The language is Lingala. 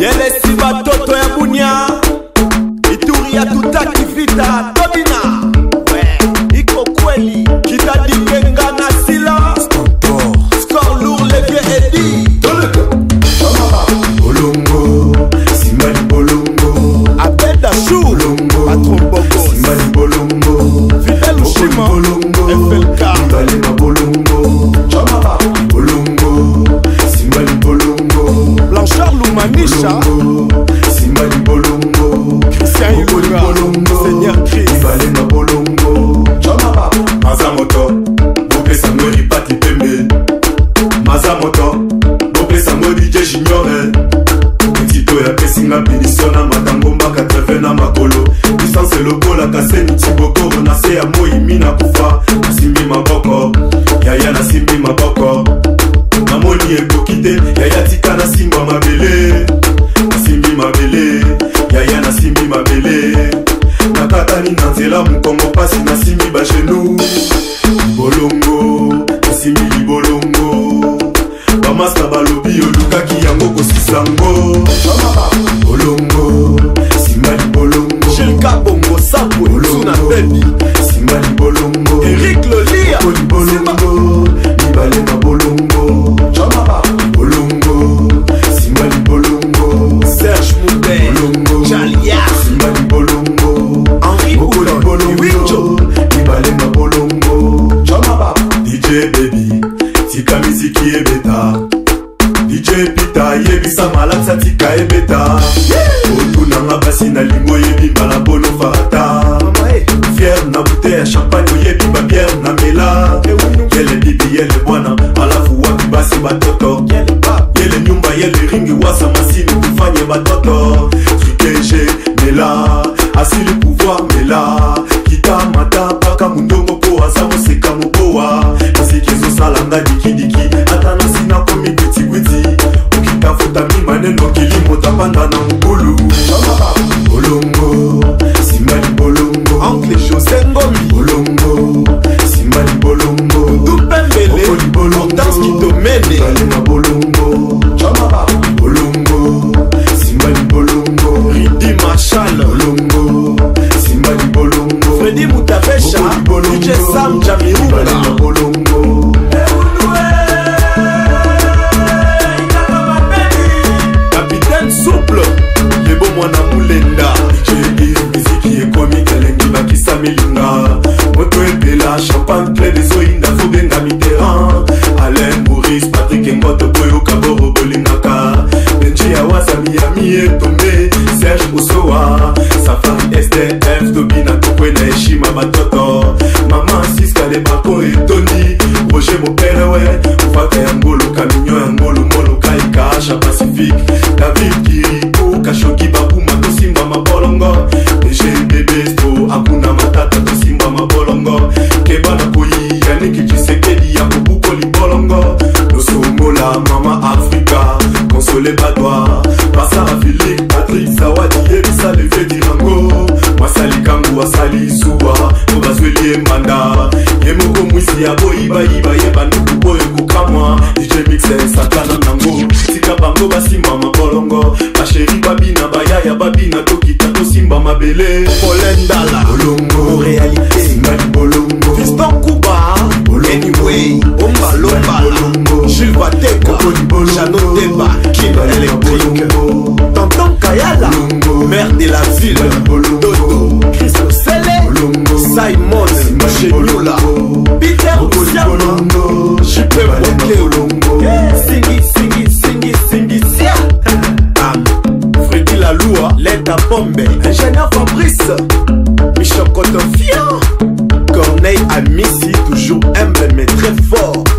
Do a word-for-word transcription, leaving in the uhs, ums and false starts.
Yelesi batoto ya bunya Ituri ya tutaki vita Tobina ouais. Iko kweli Kitadikenga na sila Score lourd les vieux Eddie Toleka Chamara Bolongo Simali Bolongo Abed Achou Patron Bogo Simali Bolongo Fidel Ushima F L K Balema Bolongo Chamara Bolongo Simali Bolongo Blanchard Lumanisha Simali Bolongo Christian Ilunga Seigneur Christ Balema Bolongo Chamara Mazamoto Bope Samori Pati Pembe Mazamoto Bope Samori D J Junior Tito ya pesinga binisona matangomba quatre-vingts na makolo distance lokola kaseni tiboko na se ya moi mina kufa nasimbi maboko yaya nasimbi maboko namoni ekokite yaya tika nasimba mabele nasimbi mabele yaya nasimbi mabele nakatani na nzela mukongo pasi nasimbi bashenu bolongo nasimbi libolongo bamasta balobi olukaki yango kosisango bolongo simali bolongo Chilka Bongo Sapwe Suna Baby simali bolongo Eric Lolia bolongo Ibalema bolongo Chamara bolongo simali bolongo Serge Moubert bolongo Chalia simali bolongo Henri Bokoli bolongo Ibalema bolongo Chamara D J Baby tika miziki ebeta D J Pita yebisa malaksa tika ebeta otunanga basi na lingo yebi mbala bono fata fier na bouteille ya champagne oyebi babiere na mela yele bibi yele bwana alafu wapi basi batoto yele nyumba yele ringi wasa masini tufanye batoto trikeje mela asili pouvoir mela kita mata paka mundongo po aza moseka mobowa miziki ezosalanga dikidiki ata nasina komi gwiti-gwiti okitafuta mimaneno kilimo tapanda na mokulu bolongo simali bolongo Oncle José Ngomi bolongo simali bolongo Dupembele Hortense Kitomene balema bolongo chamara bolongo simali bolongo Ridi Marshall bolongo simali bolongo Freddy Mutapesha D J Sam Jamirunga balema bolongo Capitaine Souple Lebo Mwana Mulenda D J miziki ekomi elengi bakisa milinga moto ebela champagne ple dezoinda fobenga mitterrand Alain Maurice Patrick Ngoto boyoka boro bolingaka benji ya wasa miyami etombe Serge Osoa Safari S D F tobina tokwena heshima batoto mama siska le bako etoni Roger Moperewe ufaka ya ngolo kaminyo ya ngolo molo kaika Asha Pacifique David Kiriko Kashoki Bakuma tosimba mabolongo D J Bebesto akuna matata tosimba mabolongo Kebana koyi yaniki Chisekedi ya kobuko libolongo Nosomola mama Afrika Console Badwa Basara Philippe Patrick Zawadi Yebisa Leve Dirango Masali Kangu Wasali Suwa Obazweli Mbanda Yemoko Mwisi ya Boiba Iba Yeba Nuku Boyo Kukamwa D J Mixer Satana Nango Sika Bango Basimba Mabolongo Basheri Babina Bayaya Babina Tokita Tosimba Mabele Polendala Bolongo Réalité Simali Bolongo Fiston Kuba Anyway Omba Lombala Jules Bateka Chano Deba Kim Electric Tonton Kayala Maire de la ville Dodo Christo Sele Simon Chenula Peter Ousiama Jipe Bokeo Singi Singi Singi Singi Sia Freddy Laloua Leta Pombe Ingénieur Fabrice Michel Cotofiant Corneille Amissi toujours humble mais très fort